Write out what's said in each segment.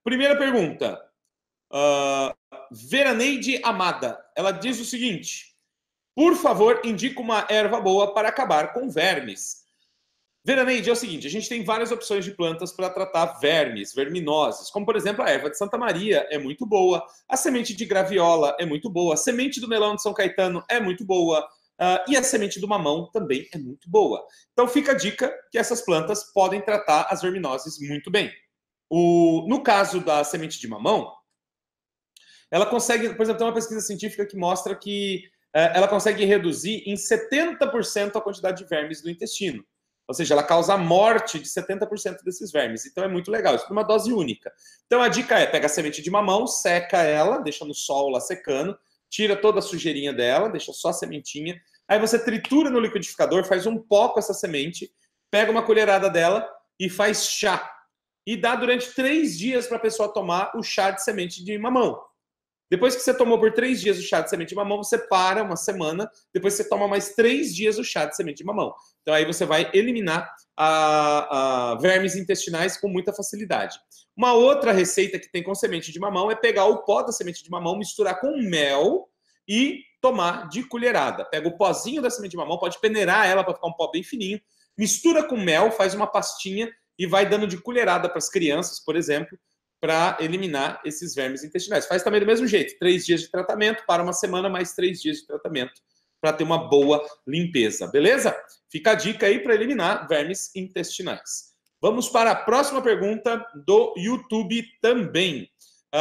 Primeira pergunta. Veraneide Amada. Ela diz o seguinte: por favor, indica uma erva boa para acabar com vermes. Veraneide, é o seguinte, a gente tem várias opções de plantas para tratar vermes, verminoses, como por exemplo a erva de Santa Maria é muito boa, a semente de graviola é muito boa, a semente do melão de São Caetano é muito boa, e a semente do mamão também é muito boa. Então fica a dica que essas plantas podem tratar as verminoses muito bem. No caso da semente de mamão, ela consegue, por exemplo, tem uma pesquisa científica que mostra que ela consegue reduzir em 70% a quantidade de vermes do intestino. Ou seja, ela causa a morte de 70% desses vermes. Então é muito legal, isso é uma dose única. Então a dica é, pega a semente de mamão, seca ela, deixa no sol lá secando, tira toda a sujeirinha dela, deixa só a sementinha. Aí você tritura no liquidificador, faz um pó com essa semente, pega uma colherada dela e faz chá. E dá durante 3 dias para a pessoa tomar o chá de semente de mamão. Depois que você tomou por 3 dias o chá de semente de mamão, você para uma depois você toma mais 3 dias o chá de semente de mamão. Então aí você vai eliminar vermes intestinais com muita facilidade. Uma outra receita que tem com semente de mamão é pegar o pó da semente de mamão, misturar com mel e tomar de colherada. Pega o pozinho da semente de mamão, pode peneirar ela para ficar um pó bem fininho, mistura com mel, faz uma pastinha e vai dando de colherada para as crianças, por exemplo, para eliminar esses vermes intestinais. Faz também do mesmo jeito, 3 dias de tratamento, para uma semana, mais 3 dias de tratamento, para ter uma boa limpeza, beleza? Fica a dica aí para eliminar vermes intestinais. Vamos para a próxima pergunta do YouTube também.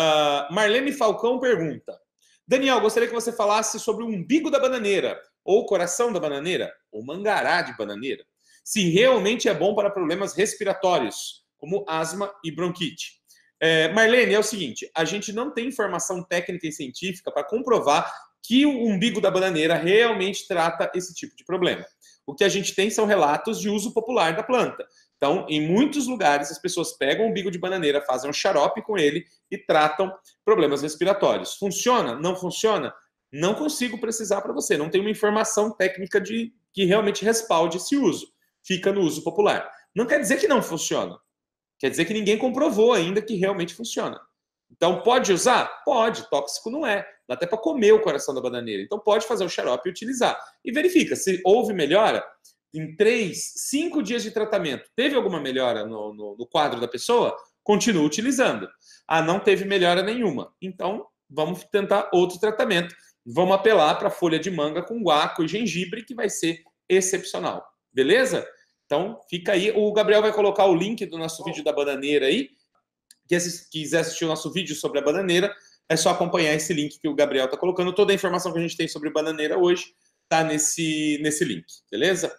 Marlene Falcão pergunta: Daniel, gostaria que você falasse sobre o umbigo da bananeira, ou coração da bananeira, ou mangará de bananeira, se realmente é bom para problemas respiratórios, como asma e bronquite. Marlene, é o seguinte, a gente não tem informação técnica e científica para comprovar que o umbigo da bananeira realmente trata esse tipo de problema. O que a gente tem são relatos de uso popular da planta. Então, em muitos lugares, as pessoas pegam o umbigo de bananeira, fazem um xarope com ele e tratam problemas respiratórios. Funciona? Não funciona? Não consigo precisar para você. Não tem uma informação técnica que realmente respalde esse uso. Fica no uso popular. Não quer dizer que não funciona. Quer dizer que ninguém comprovou ainda que realmente funciona. Então, pode usar? Pode. Tóxico não é. Dá até para comer o coração da bananeira. Então, pode fazer o xarope e utilizar. E verifica. Se houve melhora, em 3, 5 dias de tratamento, teve alguma melhora no quadro da pessoa? Continua utilizando. Não teve melhora nenhuma. Então, vamos tentar outro tratamento. Vamos apelar para folha de manga com guaco e gengibre, que vai ser excepcional. Beleza? Então, fica aí. O Gabriel vai colocar o link do nosso vídeo da bananeira aí. Quem quiser assistir o nosso vídeo sobre a bananeira, é só acompanhar esse link que o Gabriel está colocando. Toda a informação que a gente tem sobre bananeira hoje está nesse link, beleza?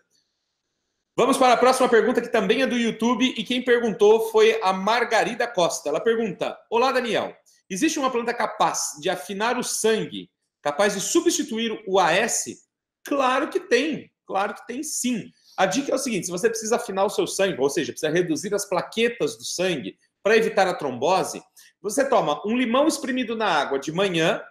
Vamos para a próxima pergunta, que também é do YouTube, e quem perguntou foi a Margarida Costa. Ela pergunta: olá, Daniel. Existe uma planta capaz de afinar o sangue, capaz de substituir o AS? Claro que tem sim. A dica é o seguinte: se você precisa afinar o seu sangue, ou seja, precisa reduzir as plaquetas do sangue para evitar a trombose, você toma um limão espremido na água de manhã,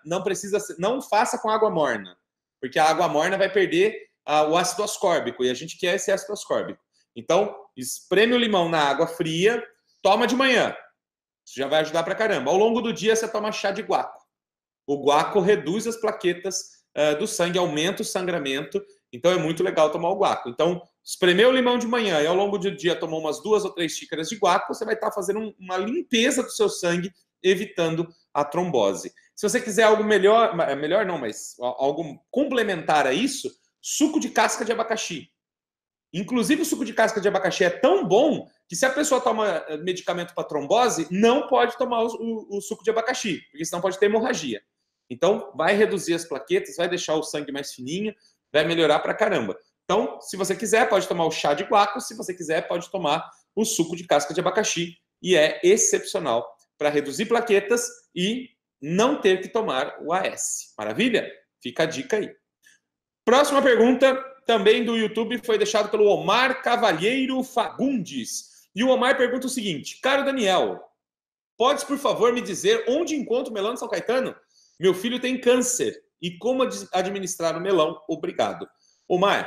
não faça com água morna, porque a água morna vai perder o ácido ascórbico, e a gente quer esse ácido ascórbico. Então, espreme o limão na água fria, toma de manhã. Isso já vai ajudar pra caramba. Ao longo do dia, você toma chá de guaco. O guaco reduz as plaquetas do sangue, aumenta o sangramento, então é muito legal tomar o guaco. Então, espremeu o limão de manhã e ao longo do dia tomou umas 2 ou 3 xícaras de guaco, você vai estar fazendo uma limpeza do seu sangue, evitando a trombose. Se você quiser algo melhor não, mas algo complementar a isso, suco de casca de abacaxi. Inclusive, o suco de casca de abacaxi é tão bom que, se a pessoa toma medicamento para trombose, não pode tomar o suco de abacaxi, porque senão pode ter hemorragia. Então, vai reduzir as plaquetas, vai deixar o sangue mais fininho, vai melhorar pra caramba. Então, se você quiser, pode tomar o chá de guaco. Se você quiser, pode tomar o suco de casca de abacaxi. E é excepcional para reduzir plaquetas e não ter que tomar o AS. Maravilha? Fica a dica aí. Próxima pergunta, também do YouTube, foi deixado pelo Omar Cavalheiro Fagundes. E o Omar pergunta o seguinte: caro Daniel, podes, por favor, me dizer onde encontro o melão de São Caetano? Meu filho tem câncer. E como administrar o melão? Obrigado. Omar,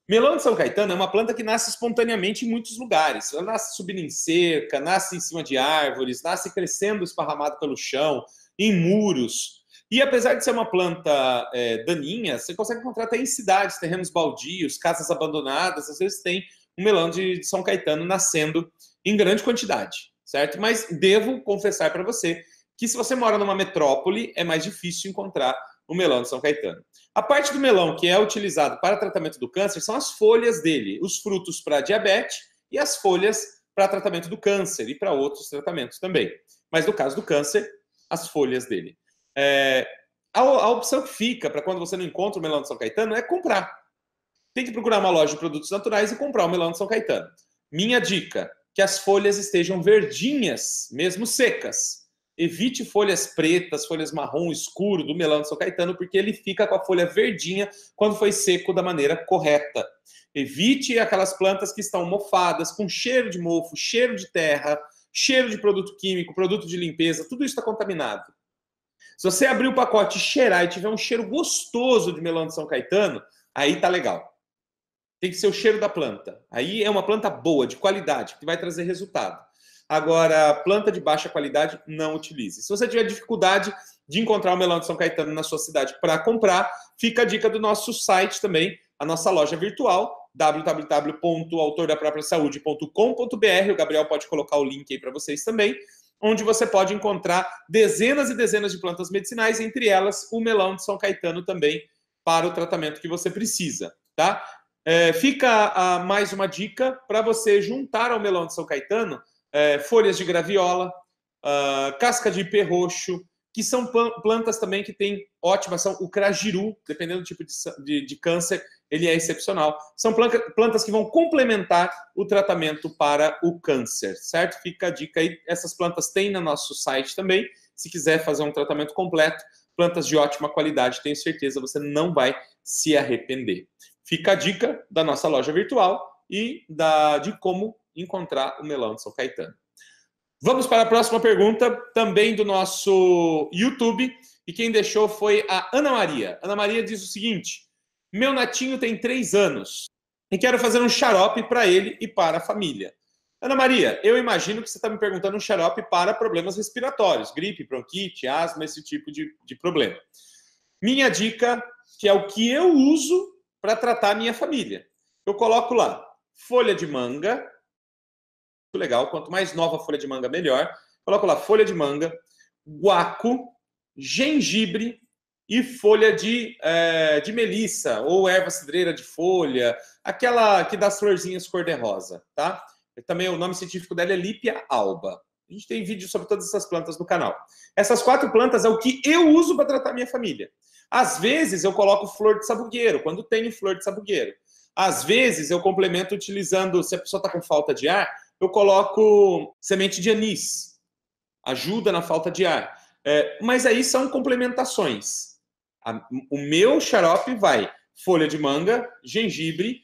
Melão de São Caetano é uma planta que nasce espontaneamente em muitos lugares. Ela nasce subindo em cerca, nasce em cima de árvores, nasce crescendo esparramado pelo chão, em muros. E apesar de ser uma planta daninha, você consegue encontrar até em cidades, terrenos baldios, casas abandonadas. Às vezes tem um melão de São Caetano nascendo em grande quantidade, certo? Mas devo confessar para você que se você mora numa metrópole, é mais difícil encontrar o melão de São Caetano. A parte do melão que é utilizado para tratamento do câncer são as folhas dele, os frutos para diabetes e as folhas para tratamento do câncer e para outros tratamentos também. Mas no caso do câncer, as folhas dele. A opção que fica para quando você não encontra o melão de São Caetano é comprar. Tem que procurar uma loja de produtos naturais e comprar o melão de São Caetano. Minha dica, que as folhas estejam verdinhas, mesmo secas. Evite folhas pretas, folhas marrom escuro do melão de São Caetano, porque ele fica com a folha verdinha quando foi seco da maneira correta. Evite aquelas plantas que estão mofadas, com cheiro de mofo, cheiro de terra, cheiro de produto químico, produto de limpeza, tudo isso está contaminado. Se você abrir o pacote e cheirar e tiver um cheiro gostoso de melão de São Caetano, aí tá legal. Tem que ser o cheiro da planta. Aí é uma planta boa, de qualidade, que vai trazer resultado. Agora, planta de baixa qualidade, não utilize. Se você tiver dificuldade de encontrar o melão de São Caetano na sua cidade para comprar, fica a dica do nosso site também, a nossa loja virtual, www.autordapropriasaude.com.br. O Gabriel pode colocar o link aí para vocês também, onde você pode encontrar dezenas e dezenas de plantas medicinais, entre elas o melão de São Caetano também, para o tratamento que você precisa, tá? Fica mais uma dica para você juntar ao melão de São Caetano folhas de graviola, casca de ipê roxo, que são plantas também que têm ótima ação. O crajiru, dependendo do tipo de câncer, ele é excepcional. São plantas que vão complementar o tratamento para o câncer, certo? Fica a dica aí. Essas plantas tem no nosso site também. Se quiser fazer um tratamento completo, plantas de ótima qualidade, tenho certeza você não vai se arrepender. Fica a dica da nossa loja virtual e de como encontrar o melão de São Caetano. Vamos para a próxima pergunta, também do nosso YouTube, e quem deixou foi a Ana Maria. Ana Maria diz o seguinte: meu netinho tem 3 anos e quero fazer um xarope para ele e para a família. Ana Maria, eu imagino que você está me perguntando um xarope para problemas respiratórios, gripe, bronquite, asma, esse tipo de problema. Minha dica, que é o que eu uso para tratar a minha família. Eu coloco lá folha de manga, legal, quanto mais nova a folha de manga, melhor. Coloco lá folha de manga, guaco, gengibre e folha de melissa, ou erva cidreira de folha, aquela que dá as florzinhas cor-de-rosa, tá? Também o nome científico dela é Lípia alba. A gente tem vídeo sobre todas essas plantas no canal. Essas 4 plantas é o que eu uso para tratar minha família. Às vezes eu coloco flor de sabugueiro, quando tenho flor de sabugueiro. Às vezes eu complemento utilizando, se a pessoa está com falta de ar, eu coloco semente de anis. Ajuda na falta de ar. Mas aí são complementações. O meu xarope vai folha de manga, gengibre,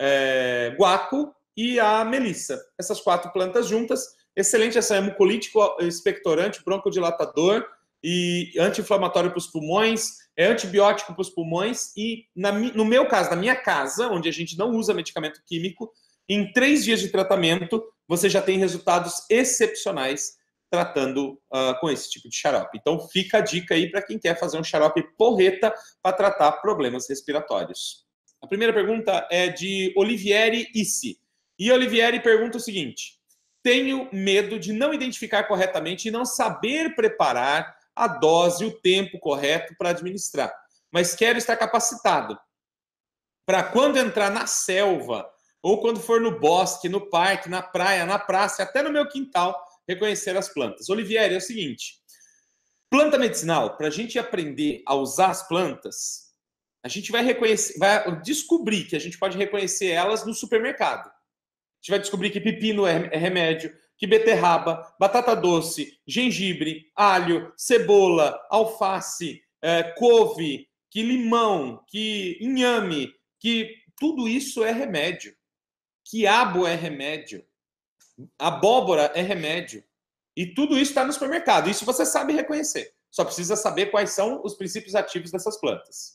guaco e a melissa. Essas 4 plantas juntas. Excelente, essa é mucolítico, expectorante, broncodilatador e anti-inflamatório para os pulmões, é antibiótico para os pulmões e, no meu caso, na minha casa, onde a gente não usa medicamento químico, em 3 dias de tratamento, você já tem resultados excepcionais tratando com esse tipo de xarope. Então, fica a dica aí para quem quer fazer um xarope porreta para tratar problemas respiratórios. A primeira pergunta é de Olivieri Issi. E Olivieri pergunta o seguinte: tenho medo de não identificar corretamente e não saber preparar a dose e o tempo correto para administrar, mas quero estar capacitado para quando entrar na selva ou quando for no bosque, no parque, na praia, na praça, até no meu quintal, reconhecer as plantas. Olivieri, é o seguinte: planta medicinal, para a gente aprender a usar as plantas, a gente vai descobrir que a gente pode reconhecer elas no supermercado. A gente vai descobrir que pepino é remédio, que beterraba, batata doce, gengibre, alho, cebola, alface, couve, que limão, que inhame, que tudo isso é remédio. Quiabo é remédio. Abóbora é remédio. E tudo isso está no supermercado. Isso você sabe reconhecer. Só precisa saber quais são os princípios ativos dessas plantas.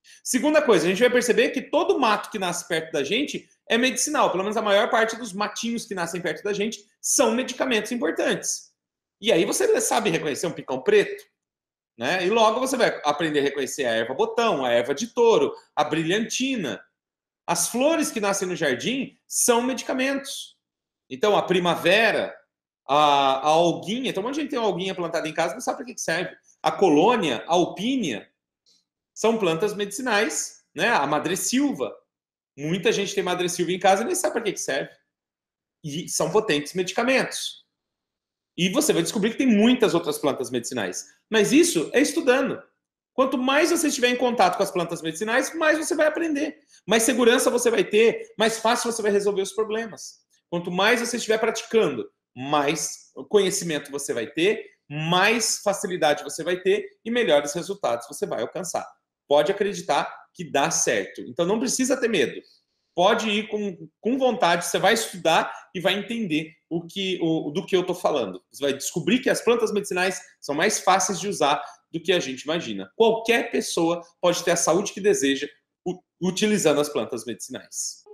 Segunda coisa, a gente vai perceber que todo mato que nasce perto da gente é medicinal. Pelo menos a maior parte dos matinhos que nascem perto da gente são medicamentos importantes. E aí você sabe reconhecer um picão preto, né? E logo você vai aprender a reconhecer a erva botão, a erva de touro, a brilhantina. As flores que nascem no jardim são medicamentos. Então, a primavera, a alguinha, então, um monte de gente tem uma alguinha plantada em casa, não sabe para que serve. A colônia, a alpínia, são plantas medicinais, né? A madressilva. Muita gente tem madressilva em casa e nem sabe para que serve. E são potentes medicamentos. E você vai descobrir que tem muitas outras plantas medicinais. Mas isso é estudando. Quanto mais você estiver em contato com as plantas medicinais, mais você vai aprender. Mais segurança você vai ter, mais fácil você vai resolver os problemas. Quanto mais você estiver praticando, mais conhecimento você vai ter, mais facilidade você vai ter e melhores resultados você vai alcançar. Pode acreditar que dá certo. Então não precisa ter medo. Pode ir com vontade, você vai estudar e vai entender do que eu estou falando. Você vai descobrir que as plantas medicinais são mais fáceis de usar do que a gente imagina. Qualquer pessoa pode ter a saúde que deseja utilizando as plantas medicinais.